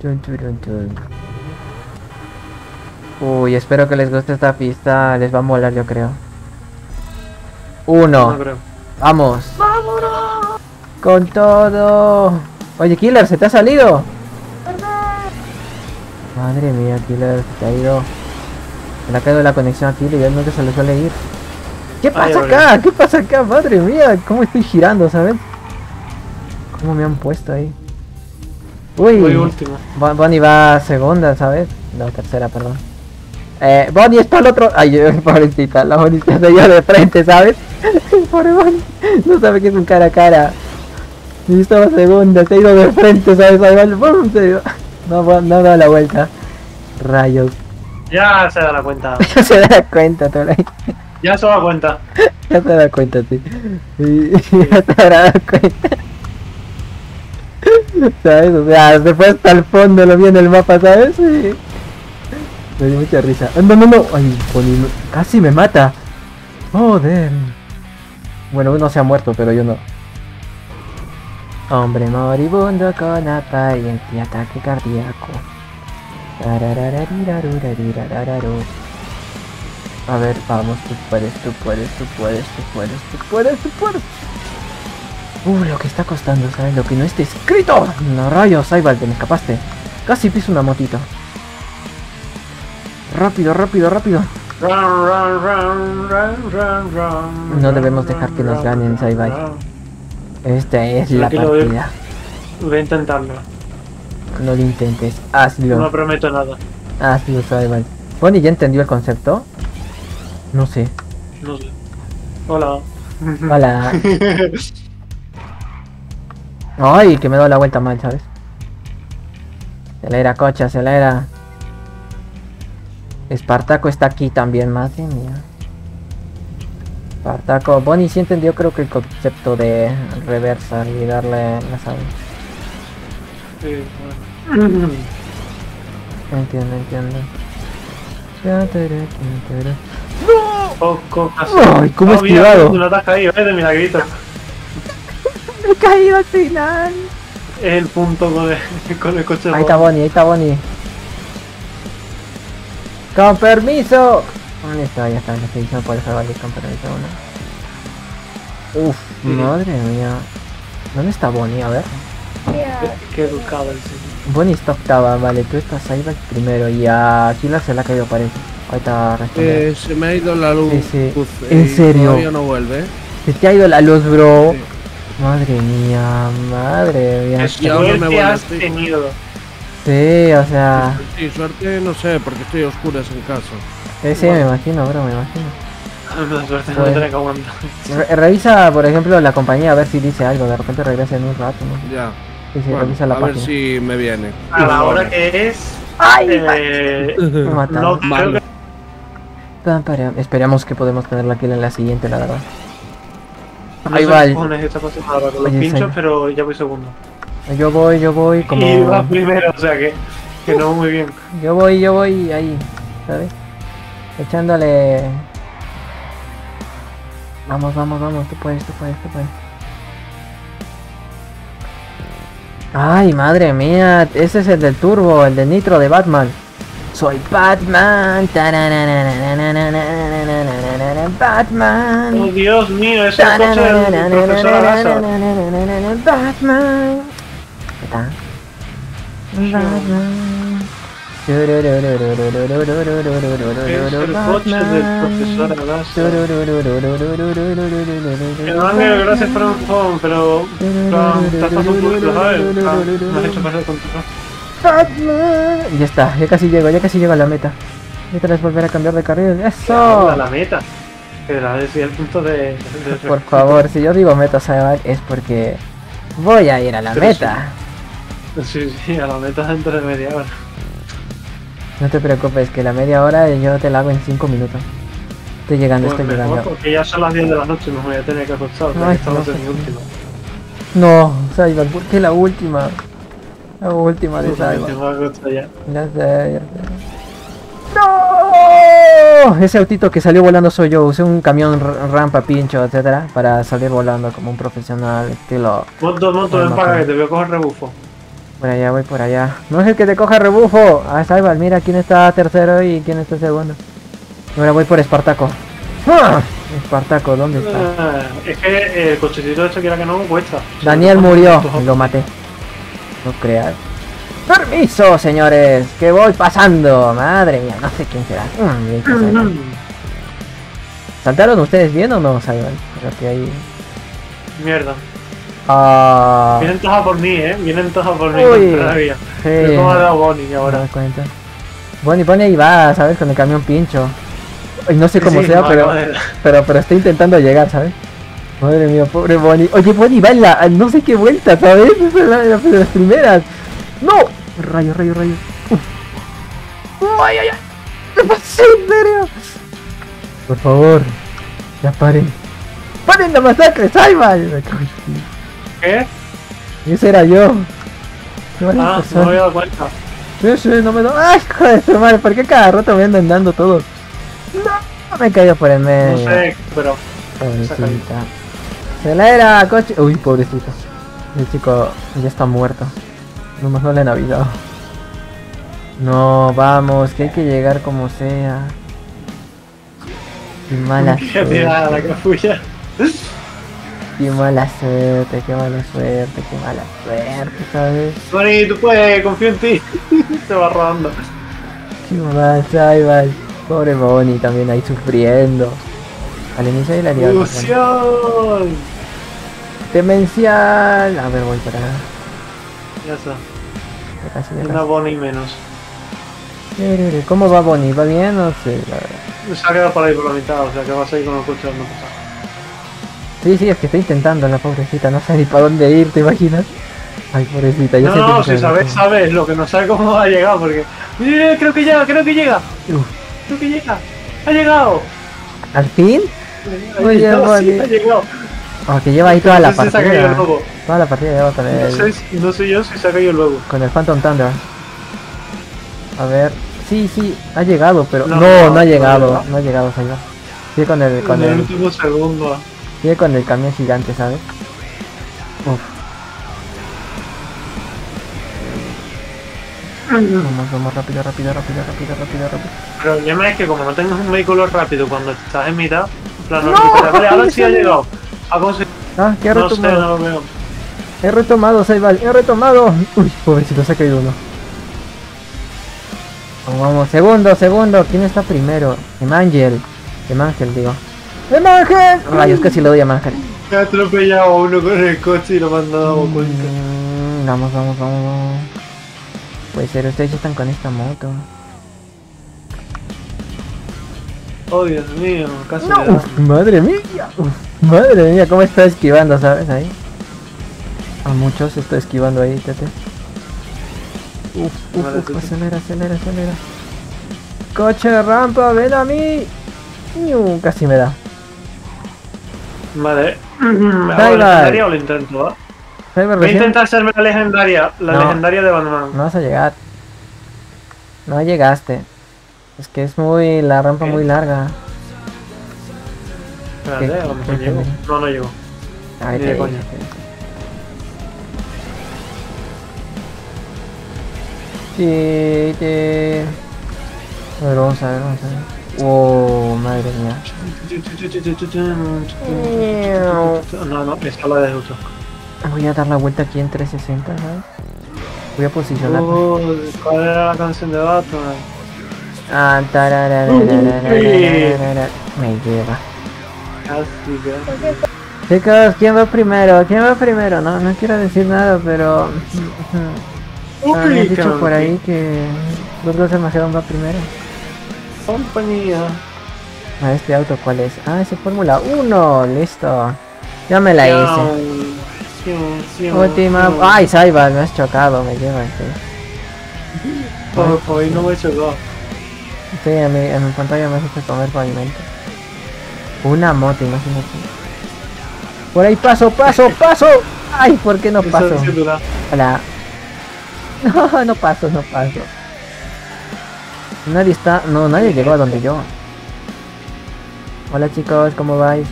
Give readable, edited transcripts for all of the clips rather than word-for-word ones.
Tun, turun, tun. Uy, espero que les guste esta pista. Les va a molar, yo creo. Uno. No creo. Vamos. Con todo. Oye, Killer, ¿se te ha salido? Madre mía, Killer, se te ha ido. Se le ha caído la conexión a Killer y él nunca se le suele ir. ¿Qué pasa acá? ¿Qué pasa acá? Madre mía, cómo estoy girando, ¿sabes? ¿Cómo me han puesto ahí? Uy, voy último. Bonnie va segunda, ¿sabes? No, tercera, perdón. Bonnie está al otro. Ay, pobrecita, la Bonnie está allá de frente, ¿sabes? Pobre Bonnie, no sabe que es un cara a cara. Y estaba segunda, se ha ido de frente, ¿sabes? Ahí va, ¡pum! Se dio. No da la vuelta. Rayos. Ya se da cuenta. Ya se da cuenta, Tolai. Ya se da cuenta. Ya se da cuenta, sí. Ya se habrá dado cuenta. ¿Sabes? O sea, se fue hasta el fondo, lo vi en el mapa, ¿sabes? Sí. Me dio mucha risa. No. Ay, Bonnie, no. Casi me mata. Joder. Bueno, uno se ha muerto, pero yo no. Hombre moribundo con apariencia ataque cardíaco. A ver, vamos, tú puedes. Lo que está costando, ¿sabes? Lo que no está escrito. No, rayos, ahí va, te me escapaste. Casi piso una motito. Rápido. No debemos dejar que nos ganen, Saibai. Esta es la partida. Voy a intentarlo. No lo intentes, hazlo. No prometo nada. Hazlo, Saibai. Bonnie, ¿ya entendió el concepto? No sé. No sé. Hola. Hola. Ay, que me he dado la vuelta mal, ¿sabes? Acelera, coche, acelera. Espartaco está aquí también, madre mía. Espartaco, Bonnie sí entendió, creo que el concepto de reversa y darle la sabe. Sí, bueno. Entiendo. Poco casi. Ay, cómo he esquivado. No te has caído, de milagrito. Me he caído al final. Es el punto con el coche. Ahí está Bonnie. Con permiso. ¿Dónde está? Ya está, la edición puede salvar con permiso. Uf, Sí. Madre mía. ¿Dónde está Bonnie? A ver. Qué educado el señor. Bonnie está octava, vale, tú estás ahí primero y a Killer se le ha caído parece. Ahorita responde. Se me ha ido la luz. Sí. ¿En serio? Todavía no vuelve. Se te ha ido la luz, bro. Sí. Madre mía. Qué Y ahora me suerte vuelve. has tenido. Sí, o sea. Sí, suerte no sé, porque estoy a oscuras en casa. Sí, me imagino, bro, me imagino. La suerte no Bueno. tiene que aguantar. Revisa, por ejemplo, la compañía a ver si dice algo. De repente regresa en un rato, ¿no? Ya. Sí, Bueno, revisa la a ver página. si me viene. A la hora que es. ¡Ay! Me he matado. No creo Malo. Esperemos que podemos tenerla aquí en la siguiente, la verdad. No Ahí sé va qué el- cojones está pasando ahora con los Oye, pinchos, sí. pero ya voy segundo. Yo voy como... Y va primero, o sea que no muy bien. Yo voy ahí, ¿sabes? Echándole... Vamos, tú puedes. Ay, madre mía, ese es el del turbo, el del nitro de Batman. Soy Batman. Batman. Oh, Dios mío, ese coche del profesor Alasa. Batman. Batman. Es el coche del profesor Alasa. Ángel, gracias por un phone, pero estás pasando un poco, ¿sabes? Me has hecho pasar con tu Batman. Ya está, ya casi llego a la meta. Mientras volver a cambiar de carril. a ¡Eso! la meta. Que la decía el punto de Por favor, si yo digo meta, ¿sabes? Es porque voy a ir a la Pero meta. Sí, a la meta dentro de media hora. No te preocupes, que la media hora yo te la hago en 5 minutos. Estoy llegando, Pues estoy mejor, llegando. porque ya son las 10 de la noche y me voy a tener que acostar. Porque Ay, esta va a no, ser mi última. No, Cyber, ¿por qué la última? La última de Me Cyber. tengo que acostar ya. Ya sé. ¡No! Ese autito que salió volando soy yo. Usé un camión rampa, pincho, etcétera, para salir volando como un profesional estilo. Monto, ven para acá que te voy a coger rebufo. Por allá, voy por allá. No es el que te coja rebufo. Ah, Saibal, mira quién está tercero y quién está segundo. Ahora voy por Espartaco. ¡Ah! Espartaco, ¿dónde está? Es que el cochecito este quiera que no cuesta. Daniel murió. Lo maté. No creas. Permiso, señores, que voy pasando. Madre mía, no sé quién será. Bien que Saibal. ¿Saltaron ustedes bien o no, Saibal? Creo que ahí... Mierda. Ah... Vienen todas a por mí, vienen todas a por mí. Uy, Todavía. sí. Pero ¿cómo ha dado Bonnie ¿Te ahora? das cuenta? Bonnie ahí va, ¿sabes? Con el camión pincho. Y no sé cómo Sí, sea, no, pero, acabo de- pero estoy intentando llegar, ¿sabes? Madre mía, pobre Bonnie. Oye, Bonnie va en la no sé qué vuelta, ¿sabes? Esa es de las primeras. ¡No! Rayo. Uf. ¡Ay! ¿Qué pasó, en serio? Por favor, ya paren. ¡Paren la masacre, Saibal! ¿Qué? Ese era yo. Qué mala Ah, no persona. me había dado cuenta. Sí, no me da. ¡Ay, hijo de su madre! ¿Por qué cada rato me andan dando todos? No, me he caído por el medio. No sé, pero... Pobrecita. Acelera, coche. Uy, pobrecito. El chico ya está muerto. Nomás no le han avisado. No, vamos, que hay que llegar como sea. Qué mala Qué tirada la suerte. capulla. Qué mala suerte, qué mala suerte, qué mala suerte, ¿sabes? Bonnie, tú puedes, confío en ti. Se va rodando. Qué mal, Saibal. Pobre Bonnie también ahí sufriendo. Al inicio de la liada. ¡Ilusión! Demencial. A ver, voy para acá. Ya está. Ya casi, ya Una casi. Bonnie menos. ¿Cómo va Bonnie? ¿Va bien? No sé, la verdad. Se ha quedado por ahí por la mitad, o sea que vas a ir con el coche dando pasar. Sí, es que estoy intentando, la pobrecita. No sé ni para dónde ir, ¿te imaginas? Ay, pobrecita, yo No, siempre si sabes, sabes, lo que no sabes cómo ha llegado, porque... ¡Mira, creo que llega! Uf. ¡Creo que llega! ¡Ha llegado! ¿Al fin? Ha Muy bien, llegado, sí, Bonnie. ha llegado. Oh, que lleva ahí toda la No sé si se ha caído partida. luego. Toda la partida lleva con No sé yo si se ha caído luego. con el Phantom Thunder. A ver. Sí, ha llegado, pero... No, No, no, no ha no llegado. ha No ha llegado, Saibal. Sigue con el, En el último segundo. sigue con el camión gigante, ¿sabes? Uf. Vamos, rápido. Pero el problema es que como no tengas un vehículo rápido cuando estás en mitad, en plan, no, vale, ahora sí ha llegado. Ha conseguido. Ah, que he No sé, retomado. no lo veo. He retomado, Saibal, he retomado. Uy, pobrecito, se ha caído uno. Vamos, segundo. ¿Quién está primero? Emangel, digo. ¡Emangel! Rayos, casi le doy a Emangel. Me ha atropellado a uno con el coche y lo me han dado cuenta. Vamos. Puede ser, ustedes ya están con esta moto. Oh, Dios mío, casi No, me da. madre mía, cómo está esquivando, ¿sabes? Ahí. A muchos está esquivando ahí, tete. Vale, tete. Acelera. Coche, rampa, ven a mí. Casi me da. Vale. ¿Me hago Saibal. la legendaria o lo intento, va? Saibal, Voy a recién intentar serme la legendaria No. legendaria de Batman. no vas a llegar. No llegaste. Es que es muy... la rampa ¿Qué? muy larga. Espérate, a lo mejor ¿Qué? llego. No, no llego. Ay, Ni de te coña. Sí. A ver, vamos a ver. Oh, madre mía. No, esta la dejo. Voy a dar la vuelta aquí en 360, ¿sabes? Voy a posicionar. ¿Cuál era la canción de Batman? Ah, me lleva. Casi que... Chicos, ¿quién va primero? No quiero decir nada, pero... me han Uy, dicho por qué ahí que... Burgos Armagedón va primero. compañía. Ah, ¿este auto cuál es? Ah, es el Fórmula 1, listo. Ya me la hice. Última... ¡Ay, Saibal! Me has chocado, me lleva Hoy no me he chocado. Sí, en mi pantalla me has hecho comer pavimento. Una moto, imagínate. Por ahí paso. Ay, ¿por qué no paso? Eso es dura. Hola. No paso. Nadie está... No, nadie llegó a donde yo. Hola chicos, ¿cómo vais?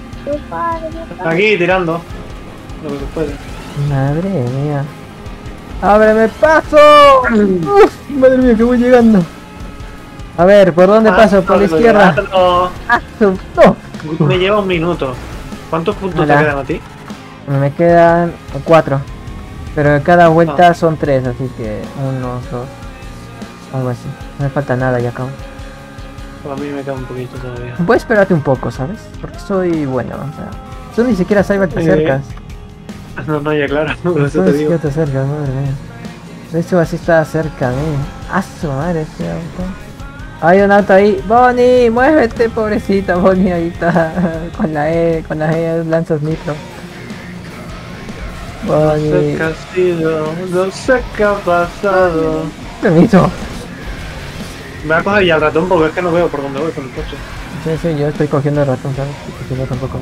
Aquí tirando. Lo que se puede. Madre mía. ¡Ábreme paso! Uf, madre mía, que voy llegando. A ver, ¿por dónde paso? Por la izquierda. ¡Ah, no! Me lleva un minuto. ¿Cuántos puntos Hola. te quedan a ti? Me quedan 4. Pero cada vuelta son 3, así que 1, 2, algo así. No me falta nada y acabo. Pues a mí me queda un poquito todavía. Puedes esperarte un poco, ¿sabes? Porque soy bueno, o sea... Tú ni siquiera sabes te acercas. No, ya claro, por Tú eso ni te siquiera digo. te acercas, madre mía. De hecho, así está cerca de mí. ¡Ah, su madre este auto! Hay un auto ahí. ¡Bonnie! ¡Muévete, pobrecita! Bonnie ahí está. Con las E lanzas nitro. No sé Bonnie. qué ha sido, no sé qué ha pasado. Permiso. Me voy a coger ya el ratón porque es que no veo por dónde voy con el coche. Sí, yo estoy cogiendo el ratón, ¿sabes? Porque si no tampoco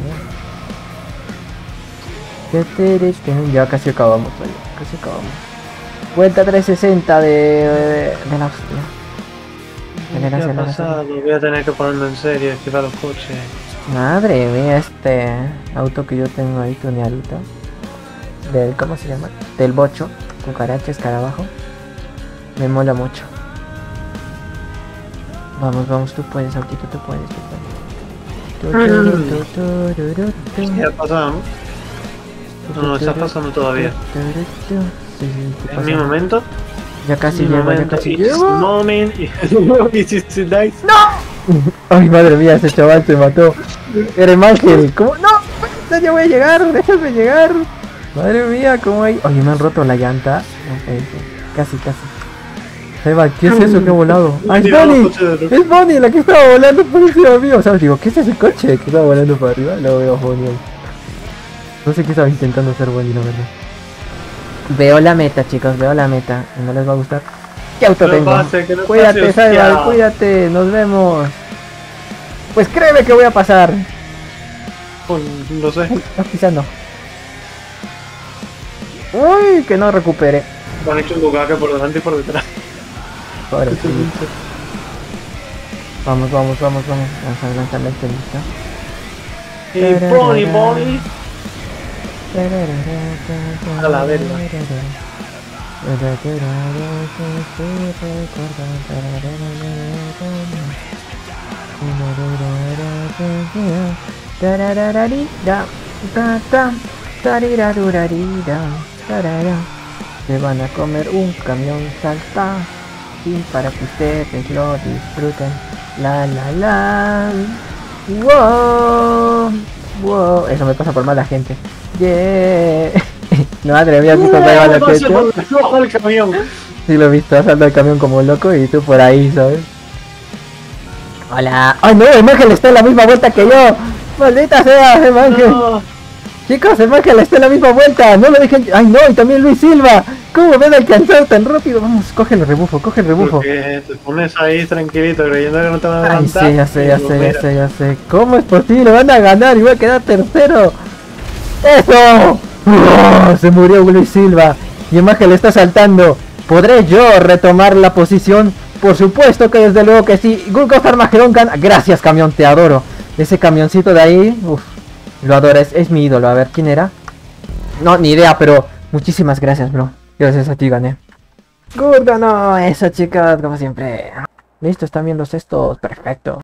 veo. Ya casi acabamos, oye. Casi acabamos. Vuelta 360 de la hostia. ¿Qué ha pasado? Voy a tener que ponerme en serio, esquivar los coches. Madre mía, este auto que yo tengo ahí tuneadito. Del, ¿cómo se llama? Del bocho. Cucaracha, escarabajo. Me mola mucho. Vamos, tú puedes, autito, tú puedes. ¿Qué ha pasado? No, estás pasando todavía. En mi momento. Ya casi llego, ya casi llego. Moment. Nice. Ay, madre mía, ese chaval se mató. Era Ángel. ¿Cómo? ¡No! ¡Ya voy a llegar! ¡Déjame llegar! Madre mía, ¿cómo hay? Oye, me han roto la llanta. Casi. Seba, ¿qué es eso que ha volado? ¡Ah, es Bonnie! ¡Es Bonnie la que estaba volando por encima mío! O sea, digo, ¿qué es ese coche que estaba volando para arriba? Lo veo Bonnie ahí. No sé qué estaba intentando hacer Bonnie, la verdad. Veo la meta, chicos, veo la meta. No les va a gustar. ¿Qué auto No tengo? pase, que no Cuídate, pase, Seba, hostia. cuídate, nos vemos. Pues créeme que voy a pasar. Pues, no sé. Estás pisando. Uy, que no recupere. Me han hecho un bucaque por delante y por detrás. Pobrecito. Vamos. Vamos a lanzarle el telito. Y Bonnie. A la verga. Se van a comer un camión salta y para que ustedes lo disfruten. La. Wow. Eso me pasa por mala gente. Yeah. No, madre mía, ¿tú cómo iba lo que he hecho? ¡Bajo el camión! Sí lo he visto, saltando el camión como un loco y tú por ahí, ¿sabes? Hola. ¡Ay no! ¡El Ángel está en la misma vuelta que yo! ¡Maldita sea, el Ángel! No. Chicos, el Ángel está en la misma vuelta. No lo dejen... ¡Ay no! Y también Luis Silva. ¿Cómo me han alcanzado tan rápido? Vamos, coge el rebufo. Porque te pones ahí tranquilito creyendo que no te van a Ay, adelantar. sí, ya sé. ¿Cómo es posible? Van a ganar y voy a quedar tercero. ¡Eso! ¡Oh! Se murió Luis Silva. Y el Ángel está saltando. ¿Podré yo retomar la posición? Por supuesto que desde luego que sí. Gulgos Armagedón gana. Gracias, camión, te adoro. Ese camioncito de ahí, uff, lo adoro, es mi ídolo. A ver, ¿quién era? No, ni idea, pero muchísimas gracias, bro. Gracias a ti gané. Good ganó, eso chicos, como siempre. Listo, están viendo estos, perfecto.